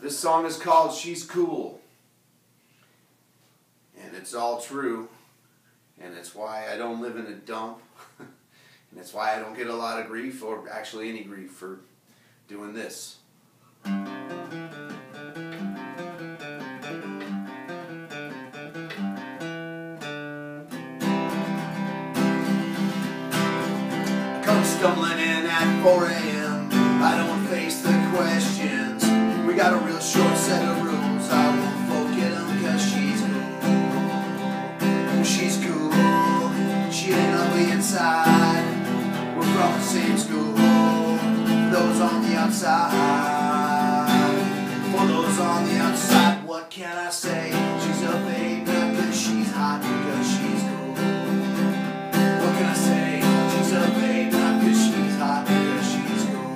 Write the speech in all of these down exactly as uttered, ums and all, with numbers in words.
This song is called She's Cool. And it's all true. And it's why I don't live in a dump. And it's why I don't get a lot of grief, or actually any grief, for doing this. Come stumbling in at four A M I don't face the questions. We got a real short set of rules. I won't forget them cause she's cool. She's cool. She ain't ugly inside. We're from the same school. Those on the outside. For those on the outside, what can I say? She's a babe not cause she's hot, because she's cool. What can I say? She's a babe not cause she's hot, because she's cool.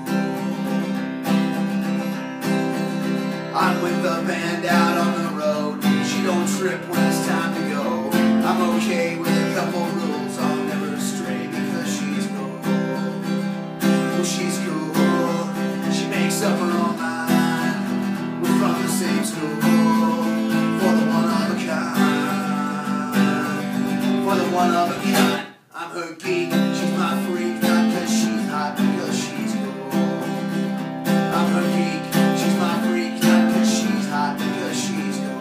I'm with the band out on the road. She don't trip when it's time to go. I'm okay with a couple rules. I'll never stray because she's cool. Well, she's cool. She makes up her own mind. We're from the same school. For the one of a kind. For the one of a kind. I'm her geek. She's my freak. Not cause she's hot, because she's cool. I'm her geek. She's my freak. Not cause she's hot, because she's cool.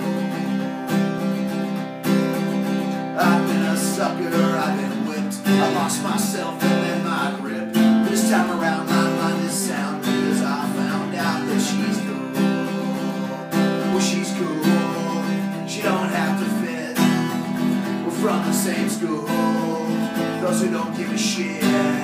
I've been a sucker, I've been whipped. I lost myself and then my grip. This time around my mind is sound, because I found out that she's cool. Well, she's cool. She don't have to fit. We're from the same school. Those who don't give a shit.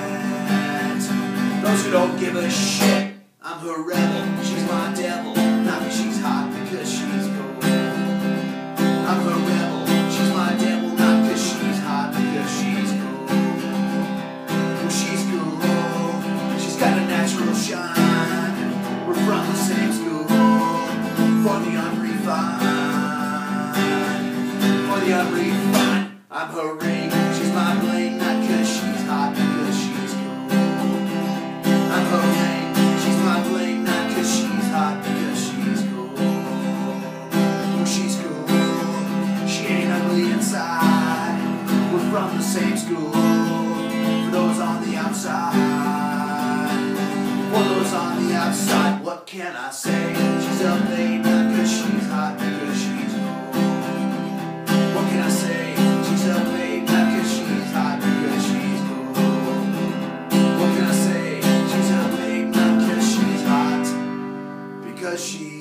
Those who don't give a shit. I'm her rebel, she's my devil. Not because she's hot, because she's cool. I'm her rebel, she's my devil. Not because she's hot, because she's cool. Well, she's cool. She's got a natural shine. We're from the same school. For the unrefined. For the unrefined. I'm her ring, she's my bling. Not because she's hot, because she's cool. I'm her ring, she's my bling. Not because she's hot, because she's cool. Well, she's cool. She ain't ugly inside. We're from the same school. For those on the outside. For those on the outside, what can I say? She's a babe, not because she's hot, because she's cool. What can I say? She's a babe, not because she's hot, because she's cool. What can I say? She's a babe, not because she's hot, because she's